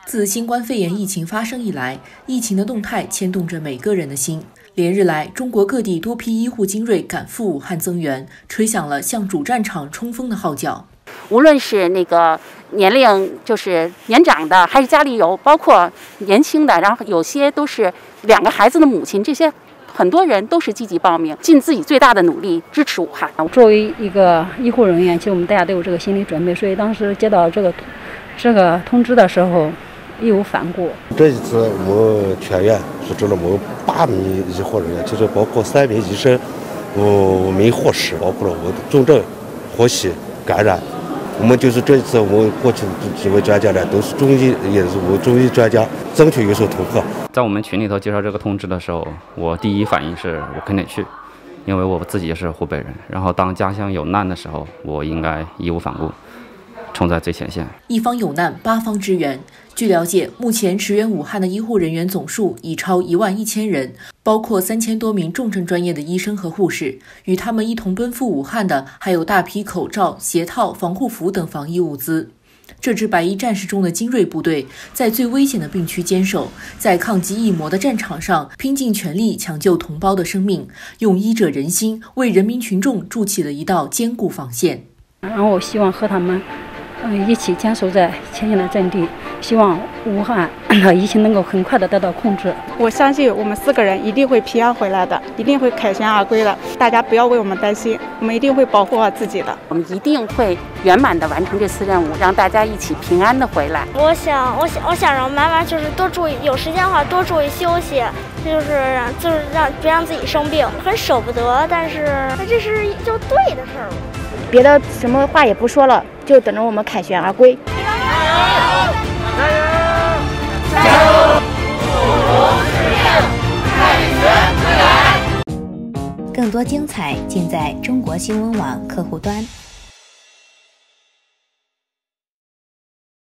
自新冠肺炎疫情发生以来，疫情的动态牵动着每个人的心。连日来，中国各地多批医护精锐赶赴武汉增援，吹响了向主战场冲锋的号角。 无论是年龄就是年长的，还是家里有包括年轻的，然后有些都是2个孩子的母亲，这些很多人都是积极报名，尽自己最大的努力支持武汉。 作为一个医护人员，其实我们大家都有这个心理准备，所以当时接到这个通知的时候，义无反顾。 这一次我们全院是招了我们8名医护人员，其实包括3名医生，5名护士，包括了我的重症、呼吸感染。我们就是这一次，我们过去几位专家呢，都是中医，也是我们中医专家，争取有所突破。 在我们群里头介绍这个通知的时候，我第一反应是我肯定去，因为我自己也是湖北人。然后当家乡有难的时候，我应该义无反顾，冲在最前线。 一方有难，8方支援。据了解，目前驰援武汉的医护人员总数已超11000人，包括3000多名重症专业的医生和护士。与他们一同奔赴武汉的，还有大批口罩、鞋套、防护服等防疫物资。这支白衣战士中的精锐部队，在最危险的病区坚守，在抗击疫魔的战场上拼尽全力抢救同胞的生命，用医者仁心为人民群众筑起了一道坚固防线。 然后我希望和他们一起坚守在前线的阵地，希望武汉疫情能够很快的得到控制。 我相信我们4个人一定会平安回来的，一定会凯旋而归的。大家不要为我们担心，我们一定会保护好自己的。 我们一定会圆满的完成这次任务，让大家一起平安的回来。 我想让妈妈就是多注意，有时间的话多注意休息，就是别让自己生病。很舍不得，但是这是就对的事儿。 别的什么话也不说了，就等着我们凯旋而归。 加油！加油！加油！凯旋归来。 更多精彩尽在中国新闻网客户端。